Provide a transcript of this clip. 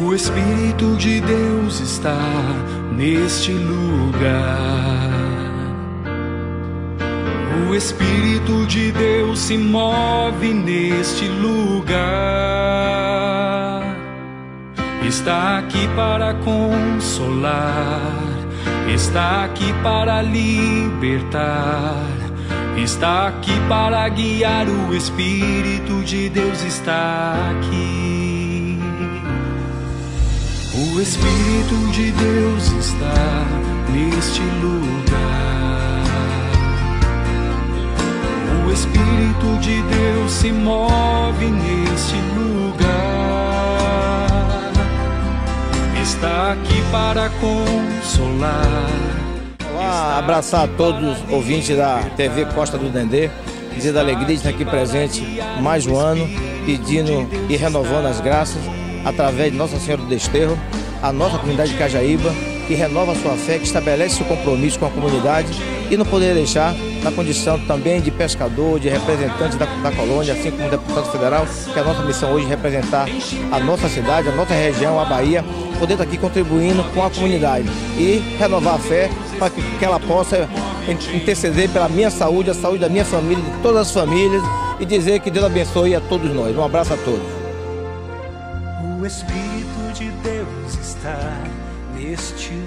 O Espírito de Deus está neste lugar. O Espírito de Deus se move neste lugar. Está aqui para consolar, está aqui para libertar, está aqui para guiar. O Espírito de Deus está aqui. O Espírito de Deus está neste lugar. O Espírito de Deus se move neste lugar. Está aqui para consolar. Olá, abraçar a todos os ouvintes da TV Costa do Dendê, dizer da alegria de estar aqui presente mais um ano, pedindo e renovando as graças através de Nossa Senhora do Desterro, a nossa comunidade de Cajaíba, que renova a sua fé, que estabelece seu compromisso com a comunidade e não poderia deixar na condição também de pescador, de representante da colônia, assim como deputado federal, que a nossa missão hoje é representar a nossa cidade, a nossa região, a Bahia, poder estar aqui contribuindo com a comunidade e renovar a fé para que ela possa interceder pela minha saúde, a saúde da minha família, de todas as famílias, e dizer que Deus abençoe a todos nós. Um abraço a todos. O Espírito de Deus está neste